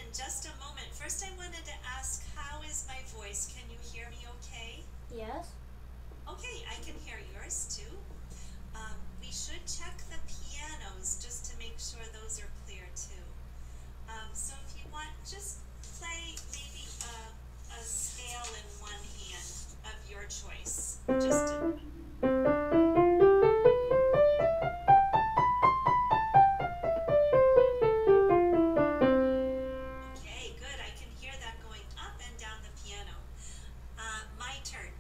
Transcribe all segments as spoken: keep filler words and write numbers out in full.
in just a moment. First, I wanted to ask, how is my voice? Can you hear me okay? Yes. Okay, I can hear yours too. Um, we should check the pianos just to make sure those are clear too. Um, so if you want, just play maybe a, a scale in one hand of your choice. Just to, okay, good. I can hear that going up and down the piano. Uh, my turn.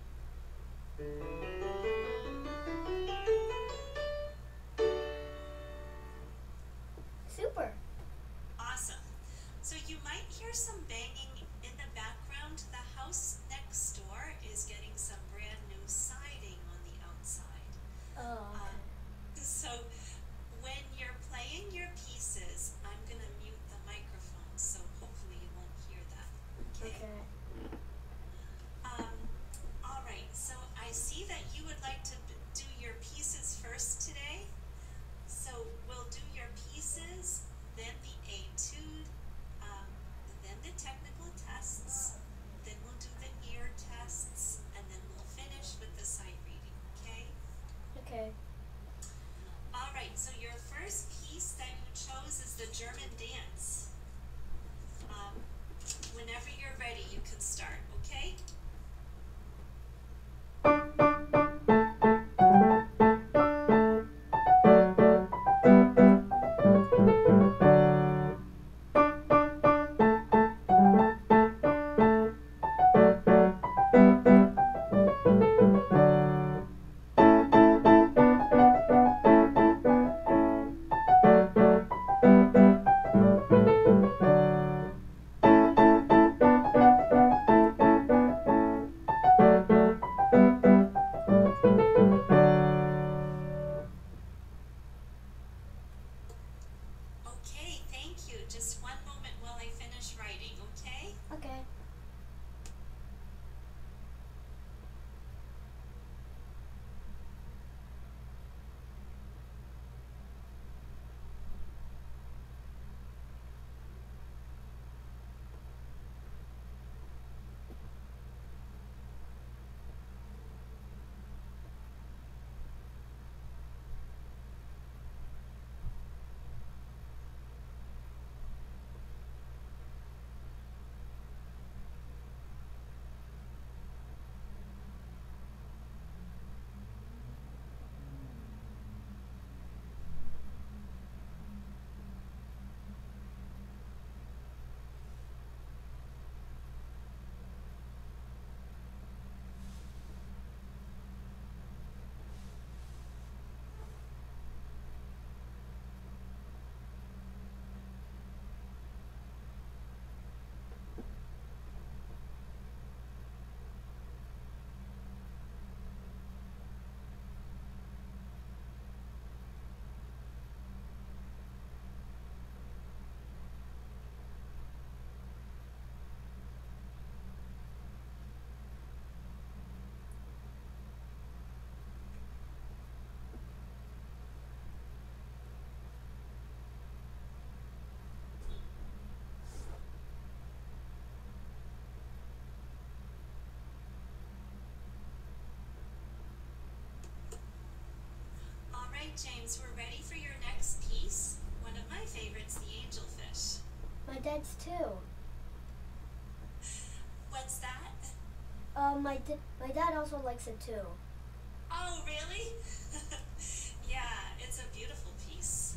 Super. Awesome. So you might hear some banging in the background. The house next door is getting some brand new siding on the outside. Oh, okay. Um, so when you're playing your pieces, I'm going to mute the microphone, so hopefully you won't hear that. Okay? Okay. Um, all right, so I see that you would like to b- do your pieces first today. So we'll do your pieces, then the etude, um, then the technical tests, then we'll do the ear tests, and then we'll finish with the sight reading, okay? Okay. All right, so your first piece that you chose is the German dance. Um, whenever you're ready, you can start, okay? Okay, thank you. Just one moment while I finish writing, okay? Okay. All right, James, we're ready for your next piece. One of my favorites, the Angelfish. My dad's too. What's that? Um, my d- my dad also likes it too. Oh, really? Yeah, it's a beautiful piece.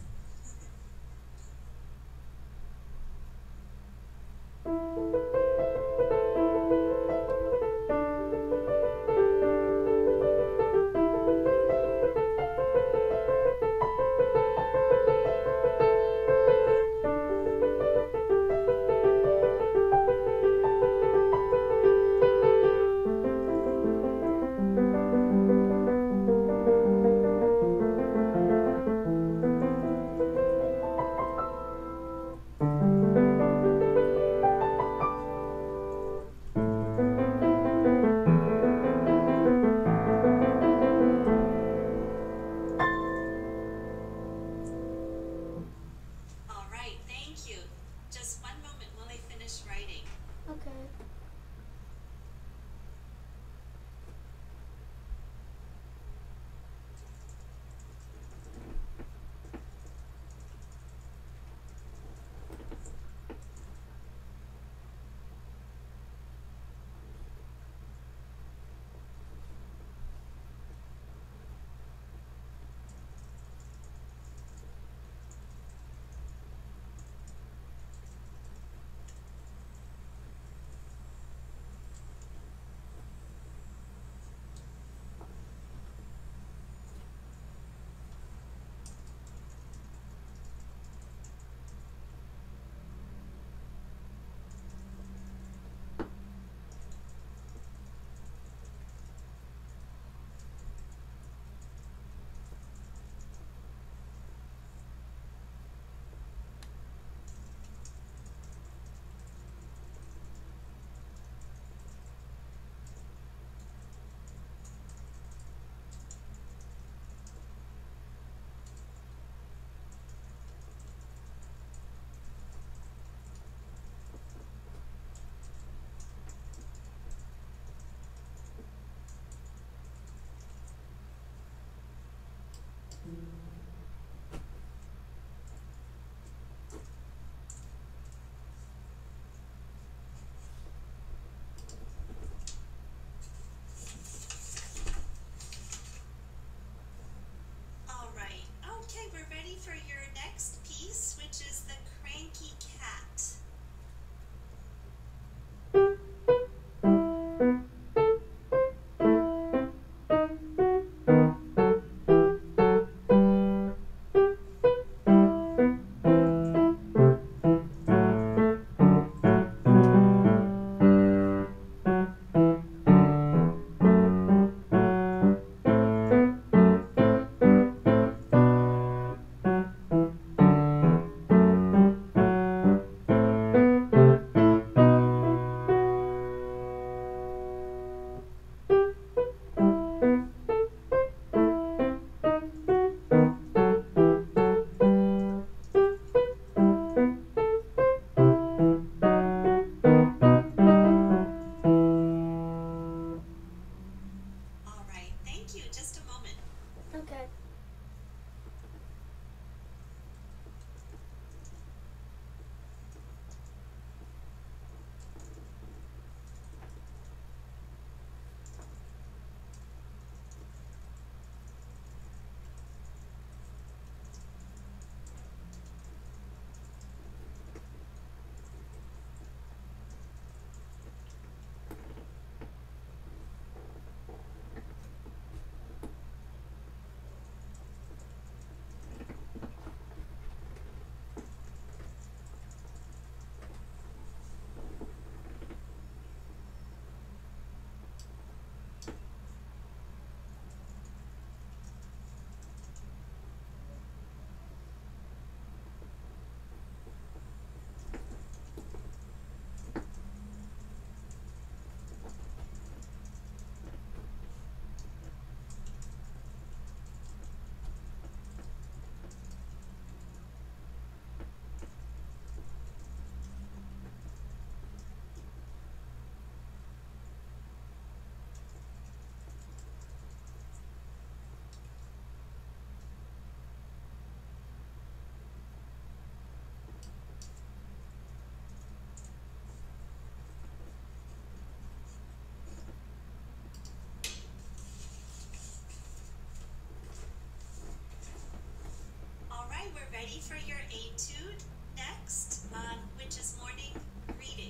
ready for your etude next, um, which is morning reading.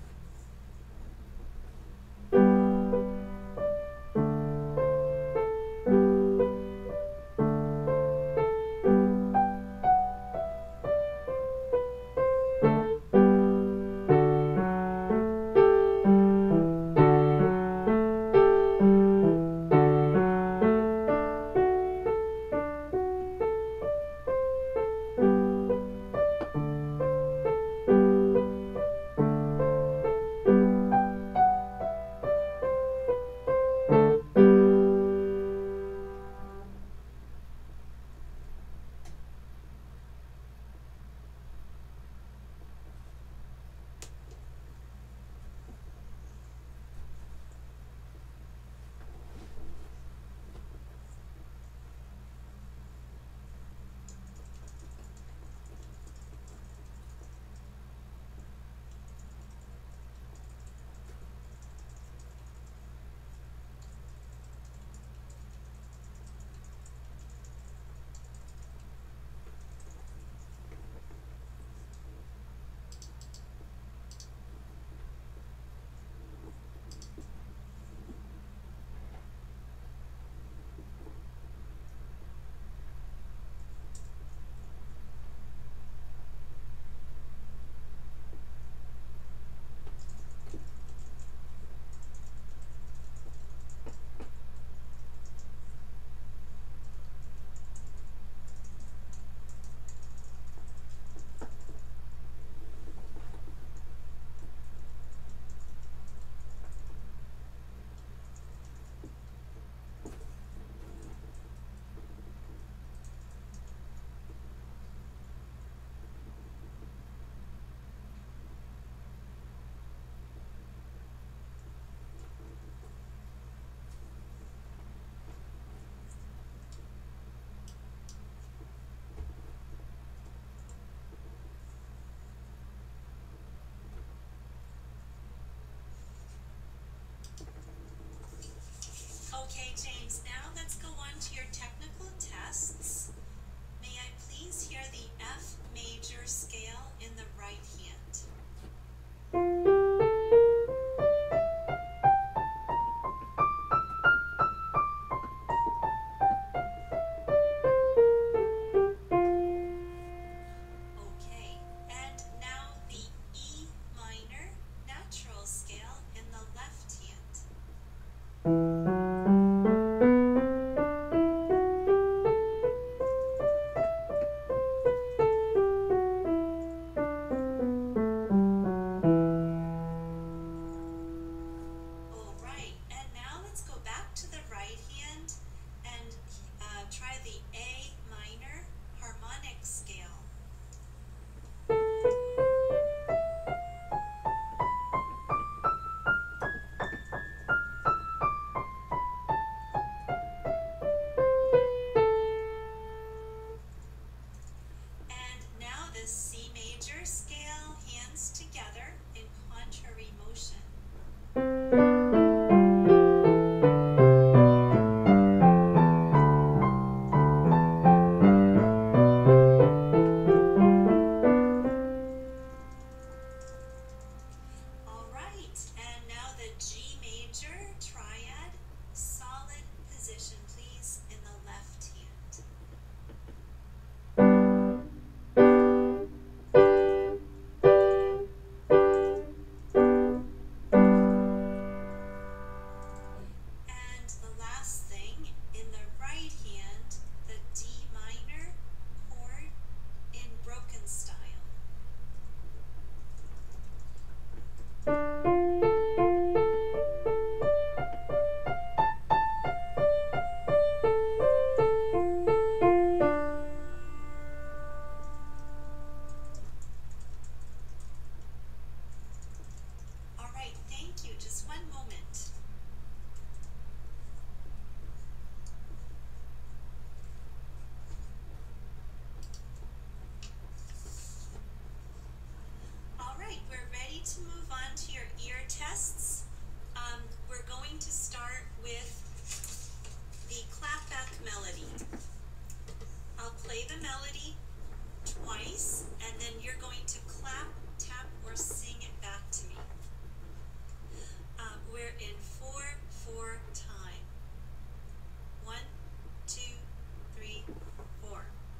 Okay, James, now let's go on to your technical tests. May I please hear the F major scale in the right hand? Okay, and now the E minor natural scale in the left hand. twice, and then you're going to clap, tap, or sing it back to me. Um, we're in four four time. One, two, three, four.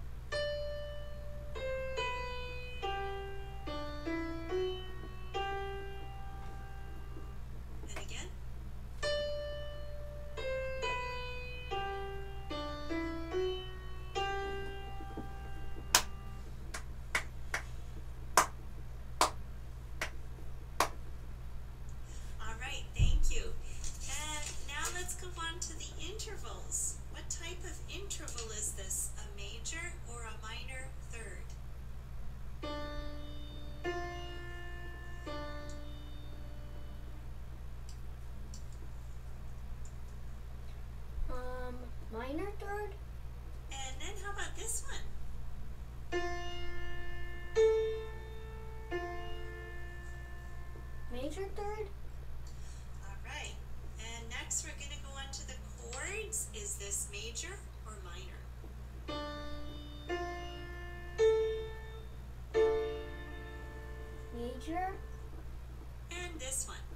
And again. All right, thank you. And now let's go on to the intervals. What type of interval is this? A major or a minor third? Um, minor third? And then how about this one? Major third? All right. And next we're going to go on to the chords. Is this major or minor? Major? And this one.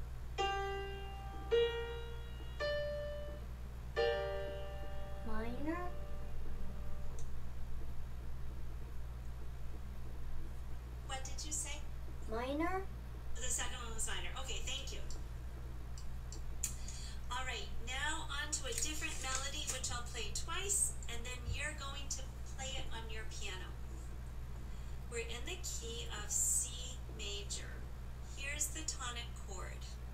Minor? What did you say? Minor? The second one was minor. Okay, thank you. All right, now on to a different melody, which I'll play twice, and then you're going to play it on your piano. We're in the key of C major. Here's the tonic chord.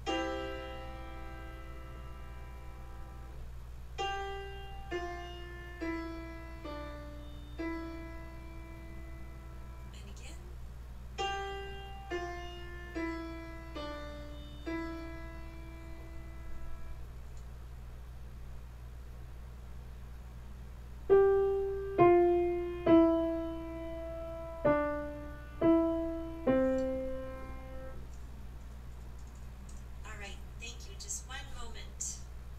And again. All right, thank you. Just one moment.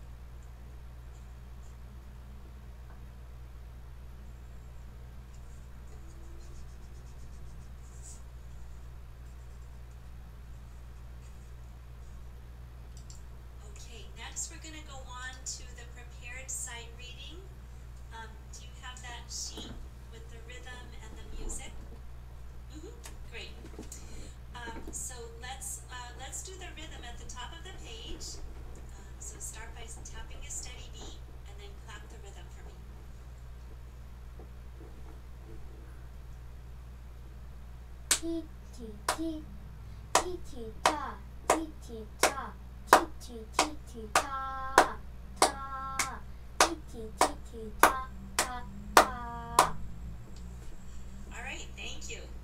Okay, next we're going to go on to the prepared sight reading. Um, do you have that sheet with the rhythm and the music? Mm-hmm. Great. Um, so let's uh, let's do the rhythm at the top of the page. Um, so start by tapping a steady beat and then clap the rhythm for me. Ti ti ti. Ti ti ta. Ti ti ta. Ti ti ti ti ta. Ta. Ti ti ti ti ta. Ta ta. All right, thank you.